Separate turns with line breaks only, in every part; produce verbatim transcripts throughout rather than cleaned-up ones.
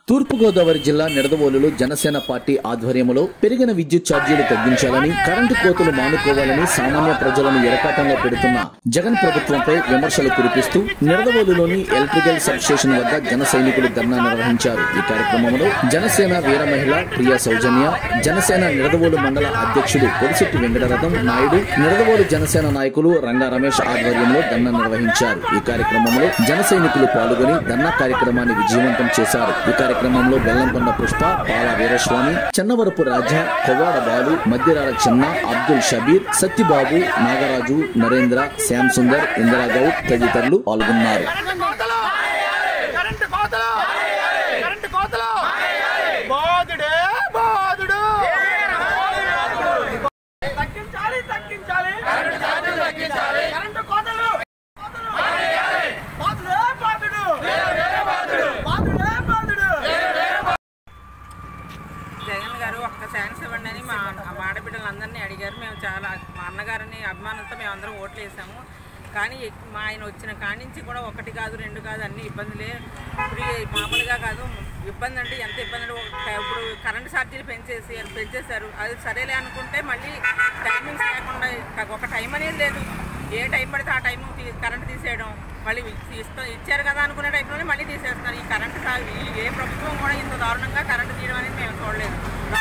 తూర్పుగోదావరి జిల్లా నిడదవోలులో జనసేన పార్టీ ఆధ్వర్యంలో పెరిగిన విద్యుత్ ఛార్జీలు తగ్గించాలని, కరెంటు కోతలు మానుకోవాలని సామాన్య ప్రజలను ఎరకాటంలో పెడుతున్న జగన్ ప్రభుత్వంపై విమర్శలు కురిపిస్తూ నిడదవోలులోని ఎలక్ట్రికల్ సబ్ స్టేషన్ వద్ద జన సైనికులు ధర్నా నిర్వహించారు. ఈ కార్యక్రమంలో జనసేన వీర మహిళ ప్రియా సౌజన్య, జనసేన నిడదవోలు మండల అధ్యక్షుడు కొలిశెట్టి వెంకటరథం నాయుడు, నిడదవోలు జనసేన నాయకులు రంగా రమేష్ ఆధ్వర్యంలో ధర్నా నిర్వహించారు. ఈ కార్యక్రమంలో జన సైనికులు పాల్గొని ధర్నా కార్యక్రమాన్ని విజయవంతం చేశారు. ఈ కార్యక్రమంలో బెల్లంకొండ పుష్ప, పాల వీరస్వామి, చెన్నవరపు రాజా, కొవ్వాడ బాలు, మధ్యరాల చిన్న, అబ్దుల్ షబీర్, సత్యబాబు, నాగరాజు, నరేంద్ర, శ్యామ్ సుందర్, ఇందిరాగౌడ్ తదితరులు పాల్గొన్నారు.
జగన్ గారు ఒక్క ఛాన్స్ ఇవ్వండి అని మా ఆడబిడ్డలందరినీ అడిగారు. మేము చాలా మా అన్నగారిని అభిమానంతో మేము అందరం ఓట్లు వేసాము. కానీ మా ఆయన వచ్చిన కాడి నుంచి కూడా ఒకటి కాదు రెండు కాదు అన్ని ఇబ్బందులే. ఇప్పుడు మామూలుగా కాదు, ఇబ్బంది అంటే ఎంత ఇబ్బంది అంటే ఇప్పుడు కరెంటు ఛార్జీలు పెంచేసి పెంచేశారు. అది సరేలే అనుకుంటే మళ్ళీ టైమింగ్స్ లేకుండా ఒక టైం అనేది లేదు. ఏ టైం పడితే ఆ టైం కరెంటు తీసేయడం, మళ్ళీ ఇస్తా ఇచ్చారు కదా అనుకునే టైంలోనే మళ్ళీ తీసేస్తున్నారు. ఈ కరెంటు ఏ ప్రభుత్వం కూడా ఇంత దారుణంగా కరెంటు తీయడం అనేది మేము చూడలేదు.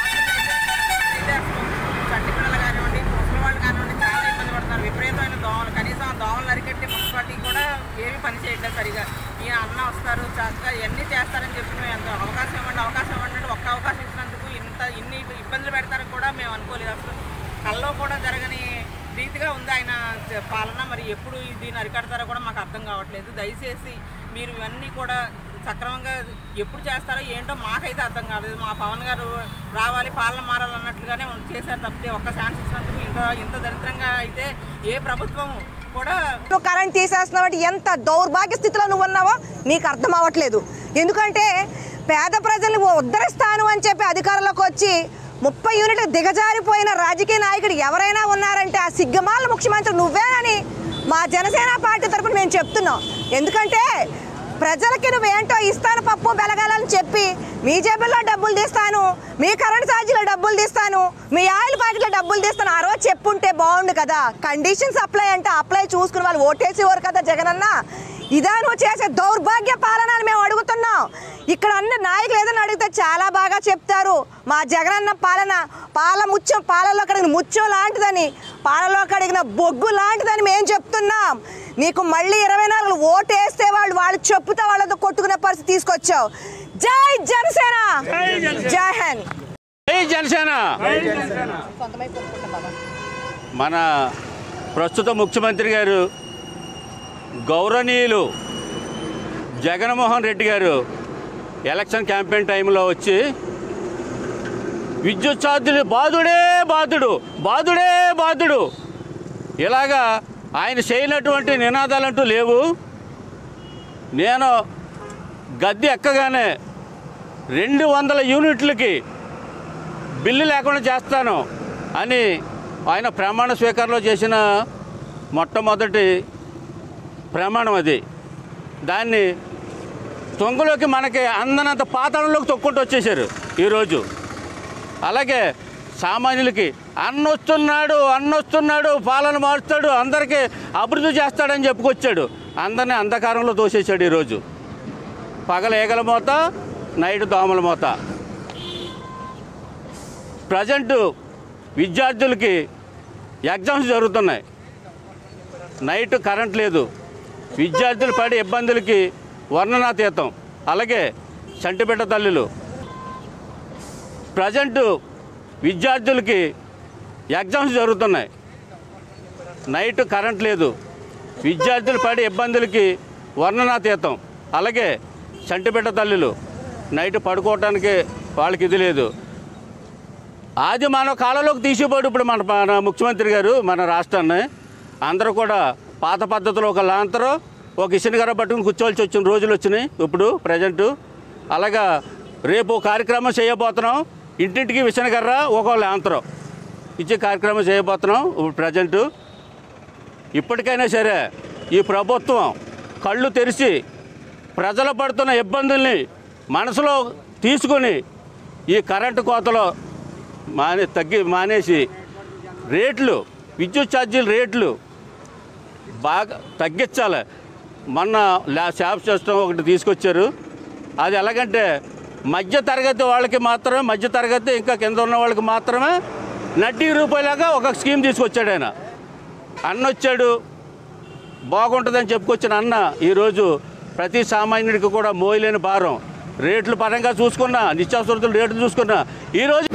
అయితే అసలు చంటి పిల్లలు కానివ్వండి, ముసలి వాళ్ళు కానివ్వండి చాలా ఇబ్బంది పడుతున్నారు. విపరీతమైన దోమలు, కనీసం ఆ దోమలు అరికట్టి మున్సిపాలిటీ కూడా ఏమీ పని చేయట్లేదు సరిగా. ఈ అన్న వస్తారు చక్కగా ఇవన్నీ చేస్తారని చెప్పి మేము ఎంత అవకాశం ఇవ్వండి అవకాశం ఇవ్వండి అంటే ఒక్క అవకాశం ఇచ్చినందుకు ఇంత ఇన్ని ఇబ్బందులు పెడతారని కూడా మేము అనుకోలేదు. అసలు కల్లో కూడా జరగని రీతిగా ఉంది ఆయన పాలన. మరి ఎప్పుడు దీన్ని అరికడతారో కూడా మాకు అర్థం కావట్లేదు. దయచేసి మీరు ఇవన్నీ కూడా సక్రమంగా ఎప్పుడు చేస్తారో ఏంటో మాకైతే అర్థం కాలేదు. మా పవన్ గారు రావాలి పాలన మారాలన్నట్లుగానే చేశారు తప్పితే ఒక్క ఛాన్స్ ఇచ్చినందుకు ఇంత ఇంత దరిద్రంగా అయితే ఏ ప్రభుత్వం కూడా.
కరెంట్ తీసేస్తున్నావు, ఎంత దౌర్భాగ్య స్థితిలో నువ్వు ఉన్నావో నీకు అర్థం అవ్వట్లేదు. ఎందుకంటే పేద ప్రజలు ఉద్ధరిస్తాను అని చెప్పి అధికారంలోకి వచ్చి ముప్పై యూనిట్లు దిగజారిపోయిన రాజకీయ నాయకుడు ఎవరైనా ఉన్నారంటే ఆ సిగ్గమాల ముఖ్యమంత్రి నువ్వేనని మా జనసేన పార్టీ తరఫున మేము చెప్తున్నాం. ఎందుకంటే ప్రజలకి నువ్వేంటో ఇస్తాను పప్పు బెలగాలని చెప్పి మీ జేబుల్లో డబ్బులు తీస్తాను, మీ కరెంట్ ఛార్జీలో డబ్బులు తీస్తాను, మీ ఆయిల్ ప్యాకెట్లో డబ్బులు తీస్తాను ఆ రోజు చెప్పుంటే బాగుండు కదా. కండిషన్స్ అప్లై అంటే అప్లై చూసుకుని వాళ్ళు ఓటేసేవారు కదా జగనన్న. ఇదా నువ్వు చేసే దౌర్భాగ్య పాలనని మేము అడుగుతున్నాం. ఇక్కడ అన్న నాయకులు ఏదైనా అడిగితే చాలా బాగా చెప్తారు. మా జగనన్న పాలన పాల ముత్యం, పాలలో కడిగిన ముత్యం లాంటిదని, పాలలో కడిగిన బొగ్గు లాంటిదని మేము చెప్తున్నాం. నీకు మళ్ళీ ఇరవై నాలుగు ఓటు వేస్తే వాళ్ళు వాళ్ళు చెప్పుతా వాళ్ళతో కొట్టుకునే పరిస్థితి తీసుకొచ్చావు. జై జనసేన, జై హింద్,
జై జనసేన. మన ప్రస్తుత ముఖ్యమంత్రి గారు గౌరవనీయులు జగన్మోహన్ రెడ్డి గారు ఎలక్షన్ క్యాంపెయిన్ టైంలో వచ్చి విద్యుత్ ఛార్జీలు బాధుడే బాధుడు బాధుడే బాధుడు ఇలాగా ఆయన చేయనటువంటి నినాదాలంటూ లేవు. నేను గద్దె ఎక్కగానే రెండు వందల యూనిట్లకి బిల్లు లేకుండా చేస్తాను అని ఆయన ప్రమాణ స్వీకారంలో చేసిన మొట్టమొదటి ప్రమాణం అది. దాన్ని తొంగలోకి మనకి అందనంత పాతాళంలోకి తొక్కుంటూ వచ్చేసారు ఈరోజు. అలాగే సామాన్యులకి అన్నొస్తున్నాడు అన్నొస్తున్నాడు పాలన మారుస్తాడు, అందరికీ అభివృద్ధి చేస్తాడని చెప్పుకొచ్చాడు. అందరినీ అంధకారంలో తోసేసాడు ఈరోజు. పగల ఏగల మోత, నైట్ దోమల మోత. ప్రజెంటు విద్యార్థులకి ఎగ్జామ్స్ జరుగుతున్నాయి, నైట్ కరెంట్ లేదు, విద్యార్థులు పడే ఇబ్బందులకి వర్ణనాతీతం. అలాగే చంటిబిడ్డ తల్లులు ప్రజెంటు విద్యార్థులకి ఎగ్జామ్స్ జరుగుతున్నాయి, నైట్ కరెంట్ లేదు, విద్యార్థులు పడే ఇబ్బందులకి వర్ణనాతీతం. అలాగే చంటిబిడ్డ తల్లులు నైట్ పడుకోవటానికి వాళ్ళకి ఇది లేదు. ఆది మానవ కాలంలోకి తీసిపోయాడు ఇప్పుడు మన మన ముఖ్యమంత్రి గారు మన రాష్ట్రాన్ని. అందరూ కూడా పాత పద్ధతిలో ఒక లాంతరం ఒక ఇసునగర పట్టుకుని కూర్చోవలసి వచ్చిన రోజులు వచ్చినాయి ఇప్పుడు ప్రజెంటు. అలాగా రేపు కార్యక్రమం చేయబోతున్నాం, ఇంటింటికి విసనగర్ర ఒక లాంతరం ఇచ్చే కార్యక్రమం చేయబోతున్నాం ఇప్పుడు ప్రజెంటు. ఇప్పటికైనా సరే ఈ ప్రభుత్వం కళ్ళు తెరిచి ప్రజలు పడుతున్న ఇబ్బందుల్ని మనసులో తీసుకొని ఈ కరెంటు కోతలో మానే తగ్గి మానేసి రేట్లు విద్యుత్ ఛార్జీల రేట్లు బాగా తగ్గించాలి. మొన్న ల్యా శాప్ సిస్టమ్ ఒకటి తీసుకొచ్చారు. అది ఎలాగంటే మధ్య తరగతి వాళ్ళకి మాత్రమే, మధ్య తరగతి ఇంకా కింద ఉన్న వాళ్ళకి మాత్రమే నడ్డీ రూపాయలాగా ఒక స్కీమ్ తీసుకొచ్చాడు ఆయన. అన్న వచ్చాడు, బాగుంటుందని చెప్పుకొచ్చిన అన్న ఈరోజు ప్రతి సామాన్యుడికి కూడా మోయలేని భారం. రేట్లు పరంగా చూసుకున్నా, నిత్యావసర రేట్లు చూసుకున్నా ఈరోజు